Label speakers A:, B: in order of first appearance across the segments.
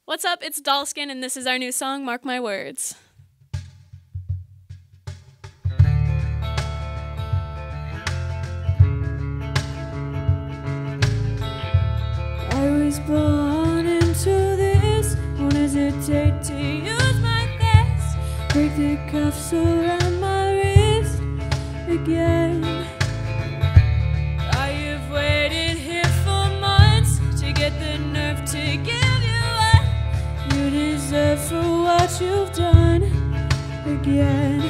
A: What's up? It's Dollskin, and this is our new song, Mark My Words.
B: I was born into this, won't hesitate to use my fist, break the cuffs around my wrist again. I have waited here for months to get the nerve to give you what you deserve for what you've done again.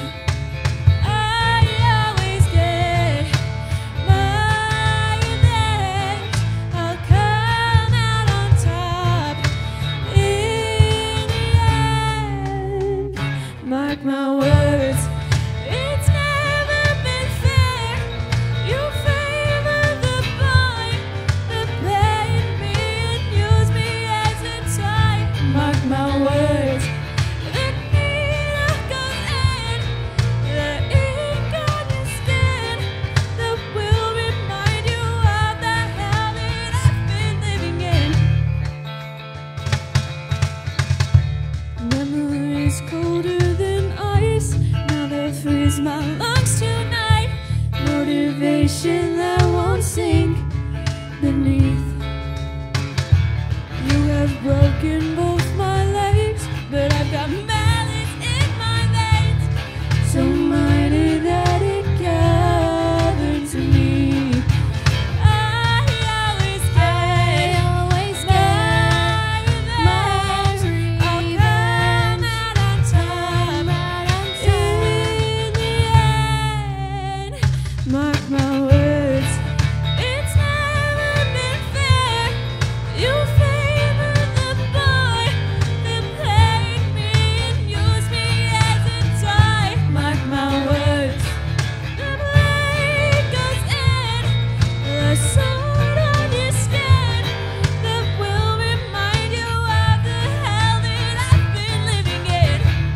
B: Mark my words, it's never been fair. You favor the boy that played me and used me as a toy. Mark my words, the needle goes in, the ink on your skin, that will remind you of the hell that I've been living in. Memories colder than ice, now they freeze my lungs tonight. Motivation that won't sink beneath. You have broken both my legs, but I've got malice in my veins, so mighty that it governs me. I always get my revenge. I'll come out on top in the end. Mark my words, it's never been fair. You favor the boy that played me and used me as a toy. Mark my words, the blade goes in, the sword on your skin, that will remind you of the hell that I've been living in.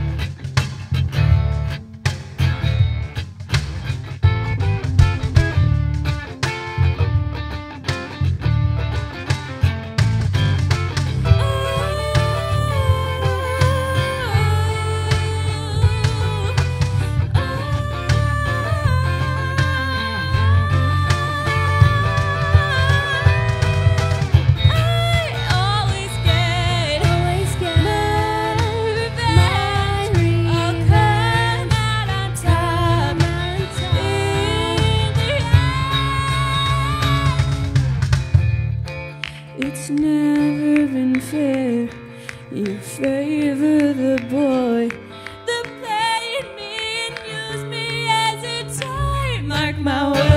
B: I always get my revenge. I'll come out on top in the end. It's never been fair. You favor the boy that played me and used me as a toy. Mark my words.